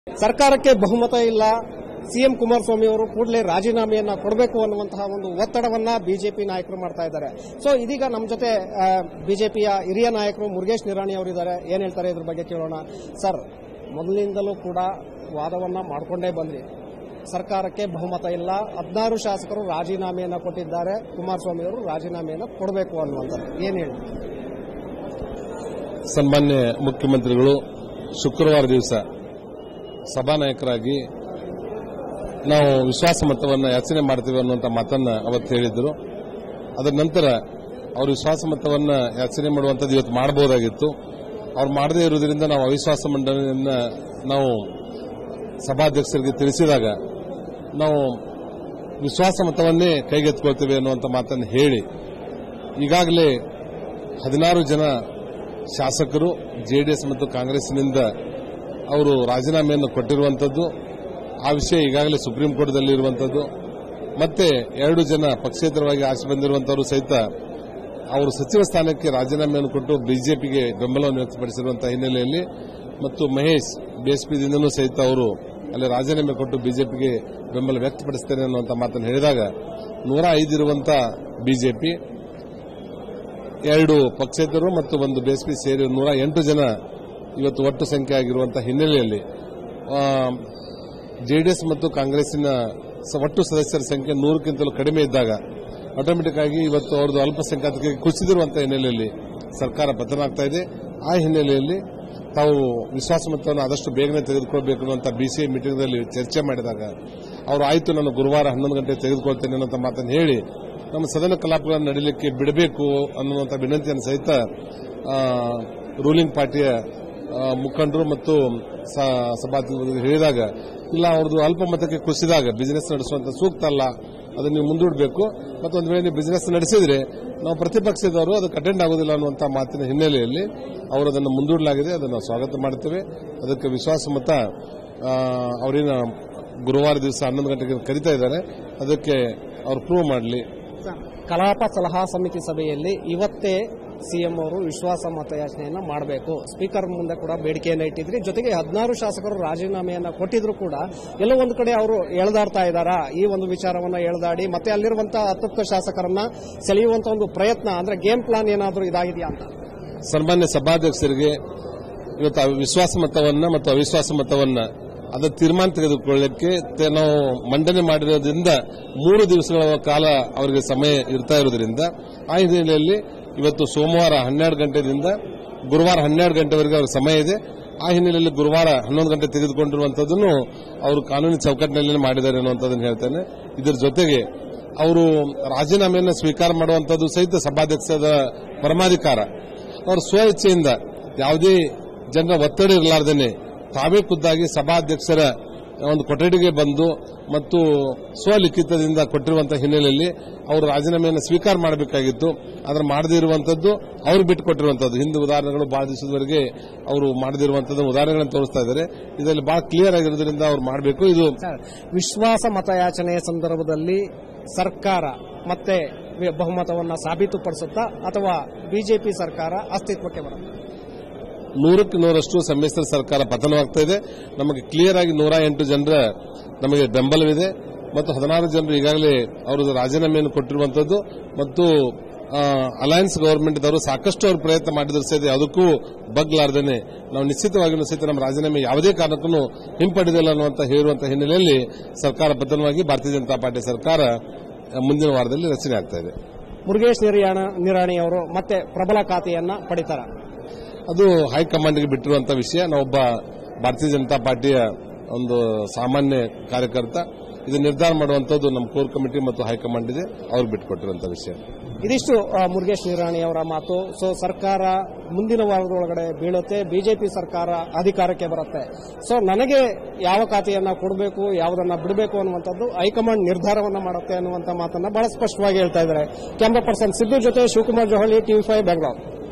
ಸರ್ಕಾರಕ್ಕೆ ಬಹುಮತ ಇಲ್ಲ, ಸಿಎಂ ಕುಮಾರಸ್ವಾಮಿ ಅವರು ಕೂಡಲೇ ರಾಜೀನಾಮೆಯನ್ನ ಕೊಡಬೇಕು ಅನ್ನುವಂತಹ ಒಂದು ಒತ್ತಡವನ್ನ ಬಿಜೆಪಿ ನಾಯಕರು ಮಾಡ್ತಾ ಇದ್ದಾರೆ. ಸೊ ಇದೀಗ ನಮ್ಮ ಜೊತೆ ಬಿಜೆಪಿಯ ಹಿರಿಯ ನಾಯಕರು ಮುರುಗೇಶ್ ನಿರಾಣಿ ಅವರಿದ್ದಾರೆ. ಏನ್ ಹೇಳ್ತಾರೆ ಇದ್ರ ಬಗ್ಗೆ ಕೇಳೋಣ. ಸರ್, ಮೊದಲಿನಿಂದಲೂ ಕೂಡ ವಾದವನ್ನ ಮಾಡಿಕೊಂಡೇ ಬಂದ್ರಿ, ಸರ್ಕಾರಕ್ಕೆ ಬಹುಮತ ಇಲ್ಲ, 16 ಶಾಸಕರು ರಾಜೀನಾಮೆಯನ್ನ ಕೊಟ್ಟಿದ್ದಾರೆ, ಕುಮಾರಸ್ವಾಮಿ ಅವರು ರಾಜೀನಾಮೆಯನ್ನ ಕೊಡಬೇಕು ಅನ್ನುವಂಥದ್ದು ಏನ್ ಹೇಳಿ? ಸನ್ಮಾನ್ಯ ಮುಖ್ಯಮಂತ್ರಿಗಳು ಶುಕ್ರವಾರ ದಿವಸ ಸಭಾನಾಯಕರಾಗಿ ನಾವು ವಿಶ್ವಾಸ ಮತವನ್ನು ಯಾಚನೆ ಮಾಡ್ತೀವಿ ಅನ್ನುವಂಥ ಮಾತನ್ನ ಅವತ್ತು ಹೇಳಿದ್ರು. ಅದರ ನಂತರ ಅವರು ವಿಶ್ವಾಸ ಮತವನ್ನು ಯಾಚನೆ ಮಾಡುವಂಥದ್ದು ಇವತ್ತು ಮಾಡಬಹುದಾಗಿತ್ತು. ಅವ್ರು ಮಾಡದೇ ಇರುವುದರಿಂದ ನಾವು ಅವಿಶ್ವಾಸ ಮಂಡನೆಯನ್ನ ನಾವು ಸಭಾಧ್ಯಕ್ಷರಿಗೆ ತಿಳಿಸಿದಾಗ ನಾವು ವಿಶ್ವಾಸ ಮತವನ್ನೇ ಕೈಗೆತ್ತಿಕೊಳ್ತೇವೆ ಅನ್ನುವಂಥ ಮಾತನ್ನು ಹೇಳಿ ಈಗಾಗಲೇ 16 ಜನ ಶಾಸಕರು ಜೆಡಿಎಸ್ ಮತ್ತು ಕಾಂಗ್ರೆಸ್ನಿಂದ ಅವರು ರಾಜೀನಾಮೆಯನ್ನು ಕೊಟ್ಟಿರುವಂಥದ್ದು, ಆ ವಿಷಯ ಈಗಾಗಲೇ ಸುಪ್ರೀಂ ಕೋರ್ಟ್ದಲ್ಲಿ ಇರುವಂಥದ್ದು. ಮತ್ತೆ 2 ಜನ ಪಕ್ಷೇತರವಾಗಿ ಆಚೆ ಬಂದಿರುವಂತವರು ಸಹಿತ ಅವರು ಸಚಿವ ಸ್ಥಾನಕ್ಕೆ ರಾಜೀನಾಮೆಯನ್ನು ಕೊಟ್ಟು ಬಿಜೆಪಿಗೆ ಬೆಂಬಲವನ್ನು ವ್ಯಕ್ತಪಡಿಸಿರುವಂತಹ ಹಿನ್ನೆಲೆಯಲ್ಲಿ ಮತ್ತು ಮಹೇಶ್ ಬಿಎಸ್ಪಿದಿಂದಲೂ ಸಹಿತ ಅವರು ಅಲ್ಲಿ ರಾಜೀನಾಮೆ ಕೊಟ್ಟು ಬಿಜೆಪಿಗೆ ಬೆಂಬಲ ವ್ಯಕ್ತಪಡಿಸುತ್ತೇನೆ ಅನ್ನುವಂಥ ಮಾತನ್ನು ಹೇಳಿದಾಗ 105 ಇರುವಂತಹ ಬಿಜೆಪಿ, 2 ಪಕ್ಷೇತರರು ಮತ್ತು 1 ಬಿಎಸ್ಪಿ ಸೇರಿ 108 ಜನ ಇವತ್ತು ಒಟ್ಟು ಸಂಖ್ಯೆ ಆಗಿರುವಂತಹ ಹಿನ್ನೆಲೆಯಲ್ಲಿ ಜೆಡಿಎಸ್ ಮತ್ತು ಕಾಂಗ್ರೆಸ್ಸಿನ ಒಟ್ಟು ಸದಸ್ಯರ ಸಂಖ್ಯೆ 100ಕ್ಕಿಂತಲೂ ಕಡಿಮೆ ಇದ್ದಾಗ ಆಟೋಮೆಟಿಕ್ ಆಗಿ ಇವತ್ತು ಅವರದು ಅಲ್ಪಸಂಖ್ಯಾತರಿಗೆ ಕುಸಿದಿರುವಂತಹ ಹಿನ್ನೆಲೆಯಲ್ಲಿ ಸರ್ಕಾರ ಪತನ ಇದೆ. ಆ ಹಿನ್ನೆಲೆಯಲ್ಲಿ ತಾವು ವಿಶ್ವಾಸ ಮತವನ್ನು ಆದಷ್ಟು ಬೇಗನೆ ತೆಗೆದುಕೊಳ್ಳಬೇಕು ಅನ್ನುವಂಥ ಬಿಸಿಐ ಮೀಟಿಂಗ್ನಲ್ಲಿ ಚರ್ಚೆ ಮಾಡಿದಾಗ ಅವರು ಆಯಿತು, ನಾನು ಗುರುವಾರ 11 ಗಂಟೆ ತೆಗೆದುಕೊಳ್ತೇನೆ ಅನ್ನುವಂಥ ಮಾತನ್ನು ಹೇಳಿ ನಮ್ಮ ಸದನ ಕಲಾಪಗಳನ್ನು ನಡೀಲಿಕ್ಕೆ ಬಿಡಬೇಕು ಅನ್ನುವಂಥ ವಿನಂತಿಯನ್ನು ಸಹಿತ ರೂಲಿಂಗ್ ಪಾರ್ಟಿಯ ಮುಖಂಡರು ಮತ್ತು ಸಭಾಧ್ಯಕ್ಷರು ಹೇಳಿದಾಗ, ಇಲ್ಲ ಅವ್ರದ್ದು ಅಲ್ಪ ಮತಕ್ಕೆ ಕುಸಿದಾಗ ಬಿಸಿನೆಸ್ ನಡೆಸುವಂತ ಸೂಕ್ತ ಅಲ್ಲ, ಅದನ್ನು ನೀವು ಮುಂದೂಡಬೇಕು, ಮತ್ತು ಒಂದು ವೇಳೆ ನೀವು ಬಿಸಿನೆಸ್ ನಡೆಸಿದ್ರೆ ನಾವು ಪ್ರತಿಪಕ್ಷದವರು ಅದಕ್ಕೆ ಅಟೆಂಡ್ ಆಗೋದಿಲ್ಲ ಅನ್ನುವಂಥ ಮಾತಿನ ಹಿನ್ನೆಲೆಯಲ್ಲಿ ಅವರು ಅದನ್ನು ಮುಂದೂಡಲಾಗಿದೆ. ಅದನ್ನು ನಾವು ಸ್ವಾಗತ ಮಾಡುತ್ತೇವೆ. ಅದಕ್ಕೆ ವಿಶ್ವಾಸ ಮತ ಅವರಿನ ಗುರುವಾರ ದಿವಸ 11 ಗಂಟೆಗೆ ಕರೀತಾ ಇದ್ದಾರೆ. ಅದಕ್ಕೆ ಅವರು ಪ್ರೂವ್ ಮಾಡಲಿ. ಕಲಾಪ ಸಲಹಾ ಸಮಿತಿ ಸಭೆಯಲ್ಲಿ ಇವತ್ತೇ ಸಿಎಂ ಅವರು ವಿಶ್ವಾಸ ಮತಯಾಚನೆಯನ್ನ ಮಾಡಬೇಕು, ಸ್ಪೀಕರ್ ಮುಂದೆ ಕೂಡ ಬೇಡಿಕೆಯನ್ನ ಇಟ್ಟಿದ್ರಿ. ಜೊತೆಗೆ 16 ಶಾಸಕರು ರಾಜೀನಾಮೆಯನ್ನ ಕೊಟ್ಟಿದ್ರು ಕೂಡ ಎಲ್ಲೋ ಒಂದು ಕಡೆ ಅವರು ಎಳೆದಾಡ್ತಾ ಇದ್ದಾರಾ, ಈ ಒಂದು ವಿಚಾರವನ್ನ ಎಳೆದಾಡಿ ಮತ್ತೆ ಅಲ್ಲಿರುವಂತಹ 10 ಶಾಸಕರನ್ನ ಸೆಳೆಯುವಂತ ಒಂದು ಪ್ರಯತ್ನ, ಅಂದ್ರೆ ಗೇಮ್ ಪ್ಲಾನ್ ಏನಾದರೂ ಇದಾಗಿದೆಯಾ ಅಂತ? ಸನ್ಮಾನ್ಯ ಸಭಾಧ್ಯಕ್ಷರಿಗೆ ಇವತ್ತು ವಿಶ್ವಾಸ ಮತವನ್ನ ಮತ್ತು ಅವಿಶ್ವಾಸ ಮತವನ್ನ ಅದರ ತೀರ್ಮಾನ ತೆಗೆದುಕೊಳ್ಳಲಿಕ್ಕೆ ನಾವು ಮಂಡನೆ ಮಾಡಿರೋದ್ರಿಂದ 3 ದಿವಸಗಳ ಕಾಲ ಅವರಿಗೆ ಸಮಯ ಇರ್ತಾ ಇರೋದ್ರಿಂದ ಆ ಹಿನ್ನೆಲೆಯಲ್ಲಿ ಇವತ್ತು ಸೋಮವಾರ 12 ಗಂಟೆಯಿಂದ ಗುರುವಾರ 12 ಗಂಟೆವರೆಗೆ ಅವರ ಸಮಯ ಇದೆ. ಆ ಹಿನ್ನೆಲೆಯಲ್ಲಿ ಗುರುವಾರ 11 ಗಂಟೆ ತೆಗೆದುಕೊಂಡಿರುವಂತದ್ದನ್ನು ಅವರು ಕಾನೂನು ಚೌಕಟ್ಟಿನಲ್ಲಿ ಮಾಡಿದ್ದಾರೆ ಅನ್ನುವಂಥದ್ದನ್ನು ಹೇಳ್ತೇನೆ. ಇದರ ಜೊತೆಗೆ ಅವರು ರಾಜೀನಾಮೆಯನ್ನು ಸ್ವೀಕಾರ ಮಾಡುವಂತದ್ದು ಸಹಿತ ಸಭಾಧ್ಯಕ್ಷರ ಪರಮಾಧಿಕಾರ. ಅವರು ಸ್ವ ಇಚ್ಛೆಯಿಂದ ಯಾವುದೇ ಜನರ ಒತ್ತಡ ಇರಲಾರ್ದೇನೆ ತಾವೇ ಖುದ್ದಾಗಿ ಸಭಾಧ್ಯಕ್ಷರ ಒಂದು ಕೊಠಡಿಗೆ ಬಂದು ಮತ್ತು ಸ್ವಲಿಖಿತದಿಂದ ಕೊಟ್ಟಿರುವಂತಹ ಹಿನ್ನೆಲೆಯಲ್ಲಿ ಅವರು ರಾಜೀನಾಮೆಯನ್ನು ಸ್ವೀಕಾರ ಮಾಡಬೇಕಾಗಿತ್ತು. ಆದರೆ ಮಾಡದೇ ಇರುವಂತದ್ದು ಅವರು ಬಿಟ್ಟುಕೊಟ್ಟಿರುವಂತದ್ದು. ಹಿಂದೆ ಉದಾಹರಣೆಗಳು ಬಹಳ ದಿವಸದವರೆಗೆ ಅವರು ಮಾಡದಿರುವಂತದ್ದು ಉದಾಹರಣೆಗಳನ್ನು ತೋರಿಸ್ತಾ ಇದ್ದಾರೆ. ಇದರಲ್ಲಿ ಬಹಳ ಕ್ಲಿಯರ್ ಆಗಿರೋದ್ರಿಂದ ಅವರು ಮಾಡಬೇಕು. ಇದು ವಿಶ್ವಾಸ ಮತಯಾಚನೆಯ ಸಂದರ್ಭದಲ್ಲಿ ಸರ್ಕಾರ ಮತ್ತೆ ಬಹುಮತವನ್ನು ಸಾಬೀತುಪಡಿಸುತ್ತಾ ಅಥವಾ ಬಿಜೆಪಿ ಸರ್ಕಾರ ಅಸ್ತಿತ್ವಕ್ಕೆ ಬರುತ್ತೆ? 100ಕ್ಕೆ 100ರಷ್ಟು ಸಮ್ಮಿಶ್ರ ಸರ್ಕಾರ ಪತನವಾಗ್ತಾ ಇದೆ. ನಮಗೆ ಕ್ಲಿಯರ್ ಆಗಿ 108 ಜನರ ನಮಗೆ ಬೆಂಬಲವಿದೆ ಮತ್ತು 16 ಜನರು ಈಗಾಗಲೇ ಅವರು ರಾಜೀನಾಮೆಯನ್ನು ಕೊಟ್ಟಿರುವಂತದ್ದು ಮತ್ತು ಅಲಯನ್ಸ್ ಗವರ್ಮೆಂಟ್ದವರು ಸಾಕಷ್ಟು ಅವರು ಪ್ರಯತ್ನ ಮಾಡಿದ್ರು ಸಹಿತ ಯಾವುದಕ್ಕೂ ಬಗ್ಲಾರ್ದೇನೆ ನಾವು ನಿಶ್ಚಿತವಾಗಿಯೂ ಸಹಿತ ನಮ್ಮ ರಾಜೀನಾಮೆ ಯಾವುದೇ ಕಾರಣಕ್ಕೂ ಹಿಂಪಡೆದಿಲ್ಲ ಅನ್ನುವಂತ ಹೇಳುವಂತಹ ಹಿನ್ನೆಲೆಯಲ್ಲಿ ಸರ್ಕಾರ ಪತನವಾಗಿ ಭಾರತೀಯ ಜನತಾ ಪಾರ್ಟಿ ಸರ್ಕಾರ ಮುಂದಿನ ವಾರದಲ್ಲಿ ರಚನೆ ಆಗ್ತಾ ಇದೆ. ಮುರುಗೇಶ್ ನಿರಾಣಿ ಅವರು ಮತ್ತೆ ಪ್ರಬಲ ಖಾತೆಯನ್ನ ಪಡಿತಾರ? ಅದು ಹೈಕಮಾಂಡ್ಗೆ ಬಿಟ್ಟಿರುವಂತಹ ವಿಷಯ. ನಾವೊಬ್ಬ ಭಾರತೀಯ ಜನತಾ ಪಾರ್ಟಿಯ ಒಂದು ಸಾಮಾನ್ಯ ಕಾರ್ಯಕರ್ತ. ಇದು ನಿರ್ಧಾರ ಮಾಡುವಂತದ್ದು ನಮ್ಮ ಕೋರ್ ಕಮಿಟಿ ಮತ್ತು ಹೈಕಮಾಂಡ್ ಇದೆ, ಅವ್ರಿಗೆ ಬಿಟ್ಟುಕೊಟ್ಟಿರುವಂತಹ ವಿಷಯ. ಇದಿಷ್ಟು ಮುರುಗೇಶ್ ನಿರಾಣಿ ಅವರ ಮಾತು. ಸೊ ಸರ್ಕಾರ ಮುಂದಿನ ವಾರದೊಳಗಡೆ ಬೀಳುತ್ತೆ, ಬಿಜೆಪಿ ಸರ್ಕಾರ ಅಧಿಕಾರಕ್ಕೆ ಬರುತ್ತೆ. ಸೊ ನನಗೆ ಯಾವ ಖಾತೆಯನ್ನ ಕೊಡಬೇಕು, ಯಾವುದನ್ನ ಬಿಡಬೇಕು ಅನ್ನುವಂಥದ್ದು ಹೈಕಮಾಂಡ್ ನಿರ್ಧಾರವನ್ನ ಮಾಡುತ್ತೆ ಅನ್ನುವಂಥ ಮಾತನ್ನ ಬಹಳ ಸ್ಪಷ್ಟವಾಗಿ ಹೇಳ್ತಾ ಇದ್ದಾರೆ. ಕ್ಯಾಮರಾ ಪರ್ಸನ್ ಸಿದ್ದು ಜೊತೆ ಶಿವಕುಮಾರ್ ಜೋಹಳಿ, TV5 ಬೆಂಗಳೂರು.